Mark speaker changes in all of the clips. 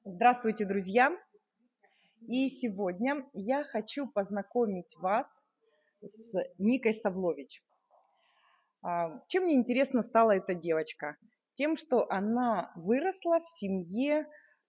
Speaker 1: Здравствуйте, друзья! И сегодня я хочу познакомить вас с Никой Савлович. Чем мне интересно стала эта девочка? Тем, что она выросла в семье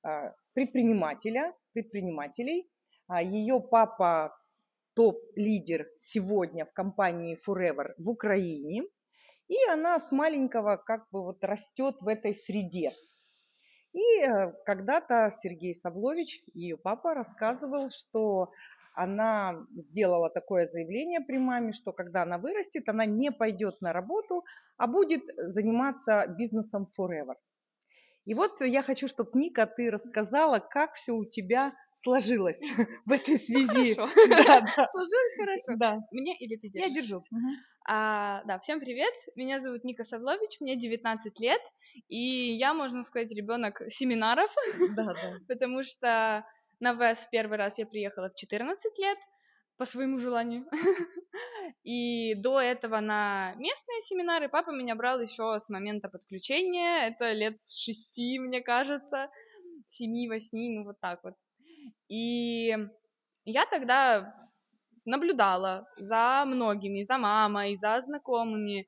Speaker 1: предпринимателей. Ее папа топ-лидер сегодня в компании Forever в Украине. И она с маленького растет в этой среде. И когда-то Сергей Савлович, ее папа, рассказывал, что она сделала такое заявление при маме, что когда она вырастет, она не пойдет на работу, а будет заниматься бизнесом Forever. И вот я хочу, чтобы, Ника, ты рассказала, как все у тебя сложилось в этой связи.
Speaker 2: Хорошо.
Speaker 1: Да.
Speaker 2: Сложилось хорошо.
Speaker 1: Да.
Speaker 2: Мне или ты
Speaker 1: Я
Speaker 2: держишь?
Speaker 1: держу.
Speaker 2: Да, всем привет. Меня зовут Ника Савлович, мне 19 лет, и я, можно сказать, ребенок семинаров,
Speaker 1: Да.
Speaker 2: потому что на ВЭС первый раз я приехала в 14 лет по своему желанию. И до этого на местные семинары папа меня брал еще с момента подключения, это лет с 6, мне кажется, 7-8, ну вот так вот. И я тогда наблюдала за многими, за мамой, за знакомыми.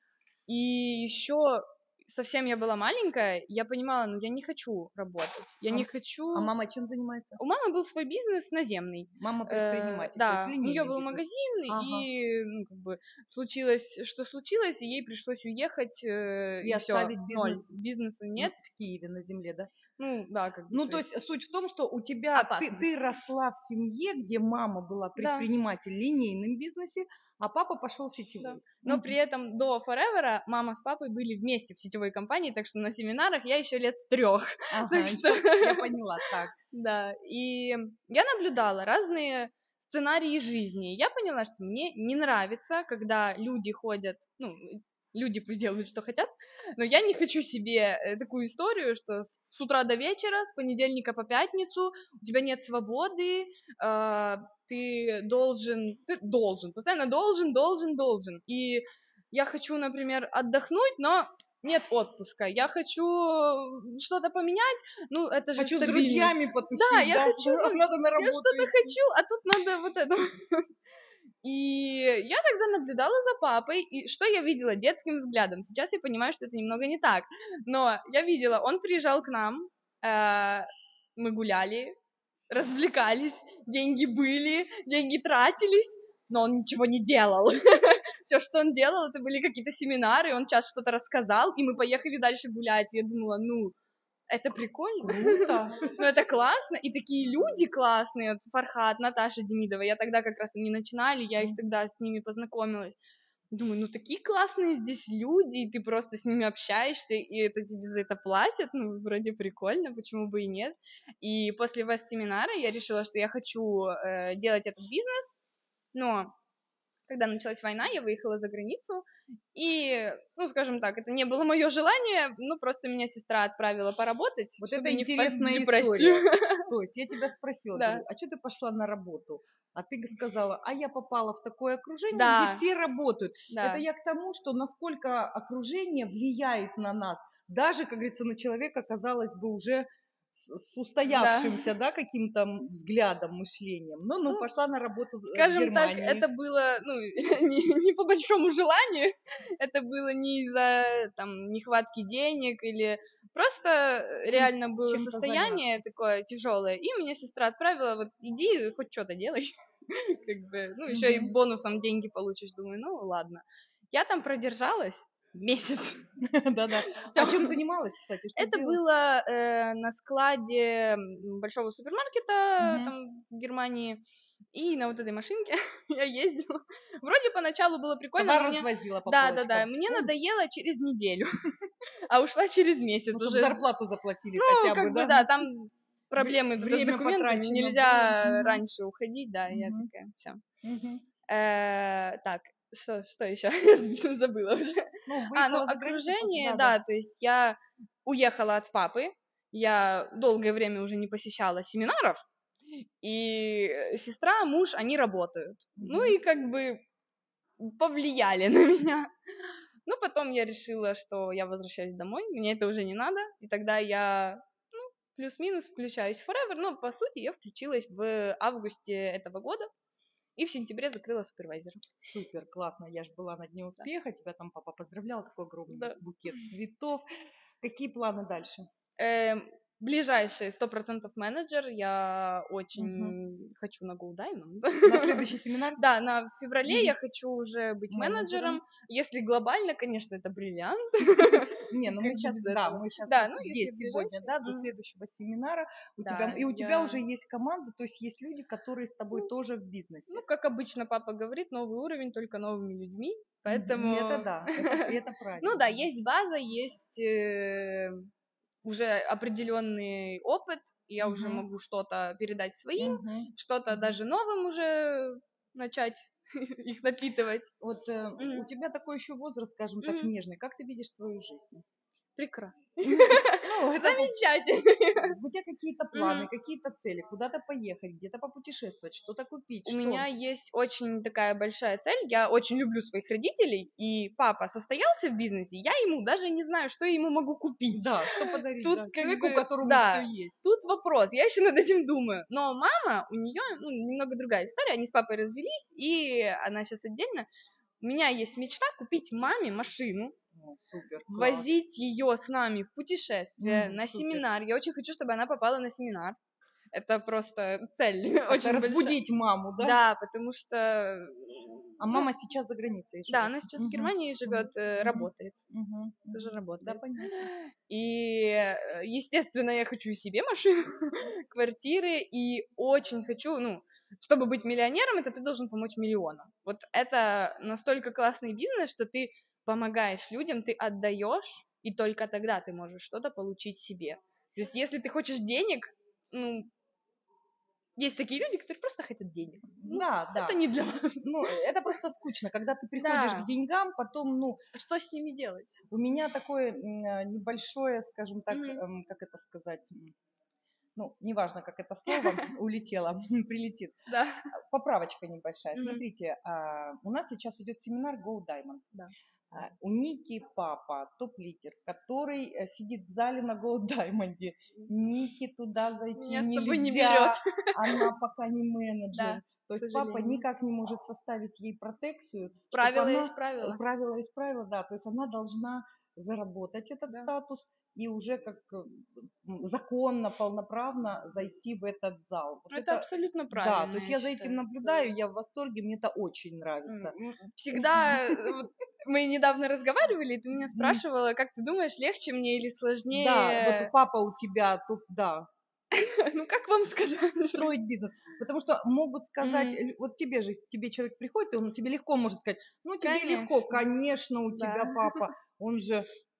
Speaker 2: И еще совсем я была маленькая, я понимала, ну я не хочу работать, я не хочу...
Speaker 1: А мама чем занимается?
Speaker 2: У мамы был свой бизнес наземный.
Speaker 1: Мама предприниматель, то есть
Speaker 2: Да, у нее
Speaker 1: линейный
Speaker 2: был
Speaker 1: бизнес.
Speaker 2: магазин, и случилось, что случилось, и ей пришлось уехать,
Speaker 1: И
Speaker 2: и все,
Speaker 1: оставить
Speaker 2: ноль,
Speaker 1: бизнес
Speaker 2: бизнеса нет.
Speaker 1: в Киеве на земле, да?
Speaker 2: Ну, да,
Speaker 1: Ну, то есть суть в том, что у тебя
Speaker 2: опасно.
Speaker 1: ты росла в семье, где мама была
Speaker 2: Да.
Speaker 1: предприниматель в линейном бизнесе, а папа пошел в сетевой.
Speaker 2: Да. Но при этом до Forever мама с папой были вместе в сетевой компании, так что на семинарах я еще лет с 3.
Speaker 1: Ага,
Speaker 2: Так что...
Speaker 1: я поняла, так.
Speaker 2: Да, и я наблюдала разные сценарии жизни. Я поняла, что мне не нравится, когда люди ходят, ну, люди пусть делают, что хотят, но я не хочу себе такую историю, что с утра до вечера, с понедельника по пятницу у тебя нет свободы, ты должен, постоянно должен. И я хочу, например, отдохнуть, но нет отпуска. Я хочу что-то поменять, ну, это же
Speaker 1: Хочу с
Speaker 2: стабильность.
Speaker 1: друзьями потусить,
Speaker 2: Да, я
Speaker 1: да?
Speaker 2: хочу, ну,
Speaker 1: Надо на
Speaker 2: я
Speaker 1: работу
Speaker 2: что-то
Speaker 1: идти.
Speaker 2: хочу, а тут надо вот это. И я тогда наблюдала за папой, и что я видела детским взглядом? Сейчас я понимаю, что это немного не так, но я видела, он приезжал к нам, мы гуляли, развлекались, деньги были, деньги тратились, но он ничего не делал. Все, что он делал, это были какие-то семинары, он час что-то рассказал, и мы поехали дальше гулять. И я думала, ну, это прикольно.
Speaker 1: Круто.
Speaker 2: Ну, это классно, и такие люди классные, вот Фархат, Наташа Демидова, я тогда как раз они начинали, я их тогда с ними познакомилась. Думаю, ну, такие классные здесь люди, и ты просто с ними общаешься, и это тебе за это платят, ну, вроде прикольно, почему бы и нет. И после ВЭС-семинара я решила, что я хочу делать этот бизнес, но когда началась война, я выехала за границу, и, ну, скажем так, это не было мое желание, ну, просто меня сестра отправила поработать,
Speaker 1: Вот
Speaker 2: чтобы
Speaker 1: это
Speaker 2: не впасть в
Speaker 1: интересная
Speaker 2: депрессию.
Speaker 1: история. То есть я тебя спросила,
Speaker 2: Да.
Speaker 1: говорю, а что ты пошла на работу? А ты сказала, а я попала в такое окружение,
Speaker 2: Да.
Speaker 1: где все работают.
Speaker 2: Да.
Speaker 1: Это я к тому, что насколько окружение влияет на нас. Даже, как говорится, на человека, казалось бы, уже с устоявшимся, да, каким-то взглядом, мышлением. Ну, пошла на работу в
Speaker 2: Скажем так,
Speaker 1: Германии.
Speaker 2: это было, ну, не по большому желанию, это было не из-за, там, нехватки денег или просто реально было состояние такое тяжелое, и меня сестра отправила, вот, иди, хоть что-то делай, как бы, ну, еще и бонусом деньги получишь, думаю, ну, ладно. Я там продержалась месяц.
Speaker 1: Да-да. А чем занималась, кстати? Что
Speaker 2: Это
Speaker 1: делала?
Speaker 2: было на складе большого супермаркета там в Германии, и на вот этой машинке я ездила. Вроде поначалу было прикольно,
Speaker 1: Товар
Speaker 2: но мне...
Speaker 1: развозила по
Speaker 2: Да,
Speaker 1: полочкам.
Speaker 2: мне надоело через неделю, а ушла через месяц
Speaker 1: Ну, чтобы
Speaker 2: уже.
Speaker 1: зарплату заплатили
Speaker 2: Ну,
Speaker 1: хотя бы,
Speaker 2: как бы,
Speaker 1: да?
Speaker 2: да, там проблемы тогда с
Speaker 1: Время
Speaker 2: документами,
Speaker 1: потрачено
Speaker 2: нельзя
Speaker 1: было.
Speaker 2: раньше уходить, да, я
Speaker 1: Мгм.
Speaker 2: такая, все.
Speaker 1: Мгм.
Speaker 2: Так, что еще? Забыла уже.
Speaker 1: Ну,
Speaker 2: Ну,
Speaker 1: выехала за границу,
Speaker 2: окружение,
Speaker 1: да.
Speaker 2: да, то есть я уехала от папы, я долгое время уже не посещала семинаров, и сестра, муж, они работают. Ну и как бы повлияли на меня. Ну, потом я решила, что я возвращаюсь домой, мне это уже не надо, и тогда я плюс-минус включаюсь в Forever, но, по сути, я включилась в августе этого года и в сентябре закрыла супервайзера.
Speaker 1: Супер, классно. Я же была на Дне успеха, тебя там папа поздравлял, такой огромный
Speaker 2: Да.
Speaker 1: букет цветов. Какие планы дальше?
Speaker 2: Ближайший 100% менеджер. Я очень хочу на Go Diamond.
Speaker 1: На следующий семинар?
Speaker 2: Да, в феврале я хочу уже быть менеджером. Если глобально, конечно, это бриллиант.
Speaker 1: Не, ну мы
Speaker 2: Как же
Speaker 1: сейчас,
Speaker 2: без
Speaker 1: да,
Speaker 2: этого?
Speaker 1: мы сейчас
Speaker 2: Да, ну,
Speaker 1: здесь
Speaker 2: если
Speaker 1: сегодня,
Speaker 2: ближайший.
Speaker 1: да, до следующего семинара. У тебя,
Speaker 2: Да,
Speaker 1: и у тебя
Speaker 2: я-
Speaker 1: уже есть команда, то есть есть люди, которые с тобой тоже в бизнесе.
Speaker 2: Ну, как обычно папа говорит, новый уровень только новыми людьми. Поэтому...
Speaker 1: Это да, это правильно.
Speaker 2: Ну да, есть база, есть уже определенный опыт, я уже могу что-то передать своим, что-то даже новым уже начать их напитывать.
Speaker 1: Вот у тебя такой еще возраст, скажем так, нежный. Как ты видишь свою жизнь?
Speaker 2: Прекрасно.
Speaker 1: Ну, это
Speaker 2: замечательно.
Speaker 1: у тебя какие-то планы, какие-то цели, куда-то поехать, где-то попутешествовать, что-то купить?
Speaker 2: У меня есть очень такая большая цель. Я очень люблю своих родителей, и папа состоялся в бизнесе, я ему даже не знаю, что я ему могу купить.
Speaker 1: Да, что подарить
Speaker 2: Тут
Speaker 1: человеку, у которого
Speaker 2: да,
Speaker 1: все есть.
Speaker 2: Тут вопрос, я еще над этим думаю. Но мама, у нее немного другая история, они с папой развелись, и она сейчас отдельно. У меня есть мечта купить маме машину,
Speaker 1: Супер,
Speaker 2: возить ее с нами в путешествие, на
Speaker 1: супер.
Speaker 2: семинар. Я очень хочу, чтобы она попала на семинар. Это просто цель очень
Speaker 1: разбудить маму, да?
Speaker 2: Да, потому что...
Speaker 1: А мама сейчас за границей живет?
Speaker 2: Да, она сейчас в Германии живет, работает. Тоже работает.
Speaker 1: Да, понятно.
Speaker 2: И, естественно, я хочу и себе машину, квартиры, и очень хочу, чтобы быть миллионером, это ты должен помочь миллионам. Вот это настолько классный бизнес, что ты помогаешь людям, ты отдаешь, и только тогда ты можешь что-то получить себе. То есть, если ты хочешь денег, есть такие люди, которые просто хотят денег.
Speaker 1: Да.
Speaker 2: Это не для вас.
Speaker 1: Это просто скучно, когда ты приходишь к деньгам, потом,
Speaker 2: Что с ними делать?
Speaker 1: У меня такое небольшое, скажем так, как это сказать, неважно, как это слово улетело, прилетит.
Speaker 2: Да.
Speaker 1: Поправочка небольшая. Смотрите, у нас сейчас идет семинар Go Diamond.
Speaker 2: Да.
Speaker 1: У Ники папа, топ-лидер, который сидит в зале на Go Diamond. Ники туда зайти
Speaker 2: Меня с
Speaker 1: нельзя,
Speaker 2: собой не берет.
Speaker 1: Она пока не менеджер.
Speaker 2: Да,
Speaker 1: то есть папа никак не может составить ей протекцию.
Speaker 2: Правила есть правила.
Speaker 1: Правила есть правила, да. То есть она должна заработать этот статус и уже как законно, полноправно зайти в этот зал. Вот
Speaker 2: это абсолютно правильно.
Speaker 1: Да, то есть я за этим наблюдаю, я в восторге, мне это очень нравится.
Speaker 2: Всегда, мы недавно разговаривали, и ты меня спрашивала, как ты думаешь, легче мне или сложнее?
Speaker 1: Да, вот папа у тебя, да.
Speaker 2: Как вам сказать?
Speaker 1: Строить бизнес. Потому что могут сказать, вот тебе человек приходит, и он тебе легко может сказать, тебе легко, конечно, у тебя папа, он же,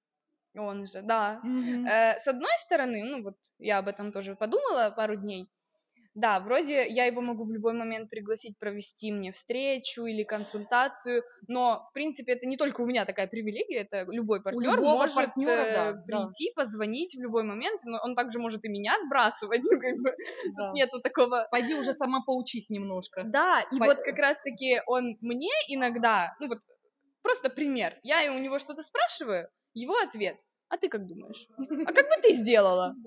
Speaker 2: да. С одной стороны, вот я об этом тоже подумала пару дней, да, вроде я его могу в любой момент пригласить провести мне встречу или консультацию, но, в принципе, это не только у меня такая привилегия, это любой партнер может прийти, позвонить в любой момент, но он также может и меня сбрасывать, нету такого...
Speaker 1: Пойди уже сама поучись немножко.
Speaker 2: Да, и вот как раз-таки он мне иногда, просто пример, я у него что-то спрашиваю, его ответ: а ты как думаешь? А как бы ты сделала?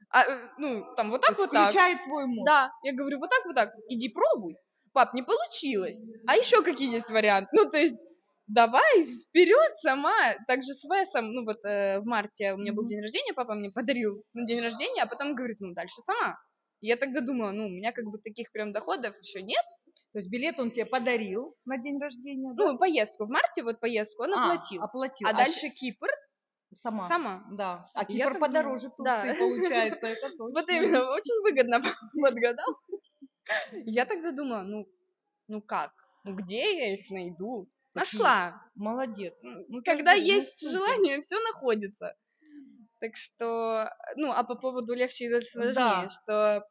Speaker 2: Вот так, вот так.
Speaker 1: Включает твой мозг.
Speaker 2: Да, я говорю, вот так, иди пробуй. Пап, не получилось. А еще какие есть варианты? То есть, давай вперед сама. Также с Весом, в марте у меня был день рождения, папа мне подарил на день рождения, а потом говорит, дальше сама. Я тогда думала, у меня как бы таких прям доходов еще нет.
Speaker 1: То есть билет он тебе подарил на день рождения, да?
Speaker 2: Поездку в марте, поездку он оплатил. А дальше Кипр.
Speaker 1: Сама. Да. А Кипр подороже Турции получается, это точно.
Speaker 2: Вот именно, очень выгодно подгадал. Я тогда думала, как? Где я их найду? Нашла.
Speaker 1: Молодец.
Speaker 2: Когда есть желание, все находится. Так что, а по поводу легче или сложнее, что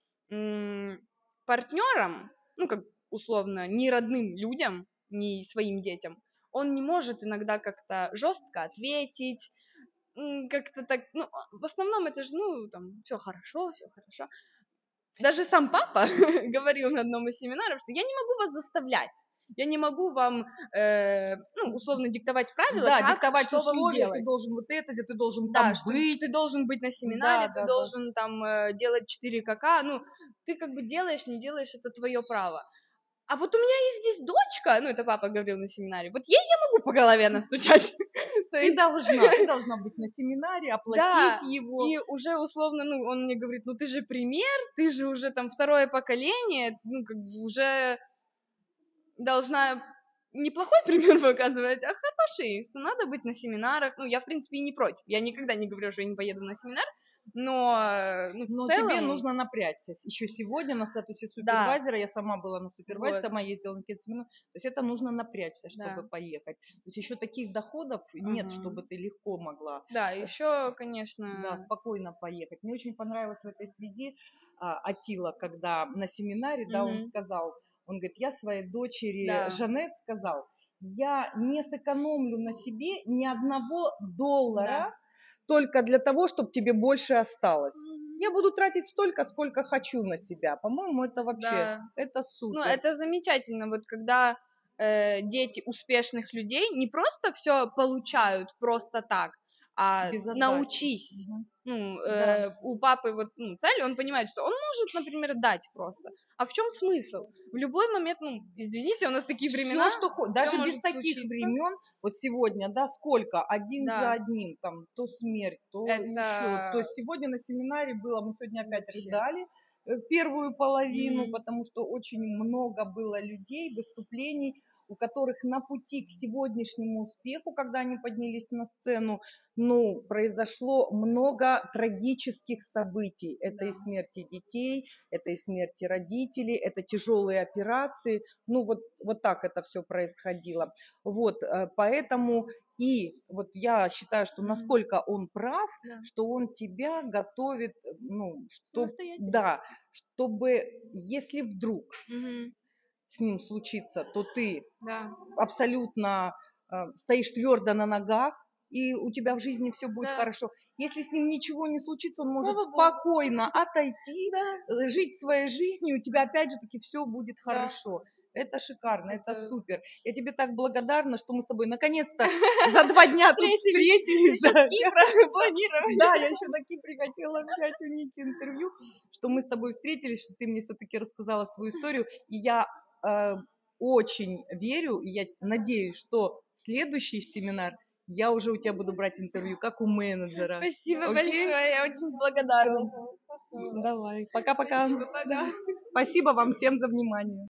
Speaker 2: партнерам, как условно, не родным людям, не своим детям, он не может иногда как-то жестко ответить, как-то так, в основном это же, все хорошо. Даже сам папа говорил на одном из семинаров, что я не могу вас заставлять. Я не могу вам, ну, условно, диктовать правила,
Speaker 1: Да,
Speaker 2: как,
Speaker 1: диктовать
Speaker 2: что вам
Speaker 1: условия, ты
Speaker 2: делать.
Speaker 1: должен вот это, ты должен
Speaker 2: Да,
Speaker 1: там
Speaker 2: что
Speaker 1: быть.
Speaker 2: ты должен быть на семинаре,
Speaker 1: Да,
Speaker 2: ты
Speaker 1: да, да.
Speaker 2: должен там делать 4 КК, ну, ты как бы делаешь, не делаешь, это твое право. А вот у меня есть здесь дочка, ну, это папа говорил на семинаре, вот ей я могу по голове настучать. То
Speaker 1: Ты
Speaker 2: есть,
Speaker 1: должна быть на семинаре,
Speaker 2: да,
Speaker 1: оплатить его.
Speaker 2: и уже условно, ну, он мне говорит, ну, ты же пример, ты же уже там второе поколение, ну, как бы уже должна неплохой пример показывать, а хороший, что надо быть на семинарах. Ну, я, в принципе, и не против. Я никогда не говорю, что я не поеду на семинар, но, ну, в
Speaker 1: Но тебе
Speaker 2: целом...
Speaker 1: нужно напрячься. Еще сегодня на статусе
Speaker 2: Да,
Speaker 1: супервайзера, я сама была на супервайзере,
Speaker 2: вот,
Speaker 1: сама ездила на какие-то семинары. То есть это нужно напрячься, чтобы
Speaker 2: да.
Speaker 1: поехать. То есть еще таких доходов нет,
Speaker 2: Ага.
Speaker 1: чтобы ты легко могла,
Speaker 2: Да, еще,
Speaker 1: да,
Speaker 2: конечно...
Speaker 1: спокойно поехать. Мне очень понравилось в этой связи Атила, когда на семинаре, да, он
Speaker 2: Мгм.
Speaker 1: сказал, он говорит, я своей дочери
Speaker 2: Да,
Speaker 1: Жанет сказал, я не сэкономлю на себе ни одного доллара,
Speaker 2: да.
Speaker 1: только для того, чтобы тебе больше осталось.
Speaker 2: Мгм.
Speaker 1: Я буду тратить столько, сколько хочу на себя. По-моему, это вообще,
Speaker 2: Да.
Speaker 1: это
Speaker 2: Ну,
Speaker 1: супер.
Speaker 2: это замечательно, вот когда дети успешных людей не просто все получают просто так, а
Speaker 1: Без отдачи.
Speaker 2: научись.
Speaker 1: Мгм.
Speaker 2: Ну,
Speaker 1: Да.
Speaker 2: у папы вот ну, цель, он понимает, что он может, например, дать просто. А в чем смысл? В любой момент, ну, извините, у нас такие времена,
Speaker 1: Все, что
Speaker 2: все
Speaker 1: даже без
Speaker 2: может
Speaker 1: таких
Speaker 2: случиться.
Speaker 1: времен, вот сегодня, да, сколько, один за
Speaker 2: Да,
Speaker 1: одним, там, то смерть, то еще. То
Speaker 2: это
Speaker 1: есть сегодня на семинаре было, мы сегодня опять
Speaker 2: вообще.
Speaker 1: рыдали первую половину,
Speaker 2: Мгм.
Speaker 1: потому что очень много было людей, выступлений, у которых на пути к сегодняшнему успеху, когда они поднялись на сцену, ну, произошло много трагических событий. Это и
Speaker 2: Да.
Speaker 1: смерти детей, это и смерти родителей, это тяжелые операции. Ну, вот так это все происходило. Вот, поэтому и вот я считаю, что
Speaker 2: Мгм.
Speaker 1: насколько он прав,
Speaker 2: Да.
Speaker 1: что он тебя готовит, ну, что, да,
Speaker 2: Самостоятельность.
Speaker 1: чтобы, если вдруг
Speaker 2: Мгм.
Speaker 1: с ним случится, то ты
Speaker 2: Да.
Speaker 1: абсолютно стоишь твердо на ногах, и у тебя в жизни все будет
Speaker 2: Да.
Speaker 1: хорошо. Если с ним ничего не случится, он может
Speaker 2: Слава Богу.
Speaker 1: спокойно отойти,
Speaker 2: Да.
Speaker 1: жить своей жизнью, у тебя опять же таки все будет
Speaker 2: Да.
Speaker 1: хорошо. Это шикарно, это
Speaker 2: Это
Speaker 1: супер. Я тебе так благодарна, что мы с тобой наконец-то за 2 дня тут встретились.
Speaker 2: Еще с Кипра планировали.
Speaker 1: Да, я еще на Кипре хотела взять у Ники интервью, что мы с тобой встретились, что ты мне все-таки рассказала свою историю. И я очень верю, и я надеюсь, что следующий семинар я уже у тебя буду брать интервью, как у менеджера.
Speaker 2: Спасибо
Speaker 1: Окей?
Speaker 2: большое, я очень благодарна.
Speaker 1: Давай. Пока-пока.
Speaker 2: Спасибо, пока.
Speaker 1: Спасибо вам всем за внимание.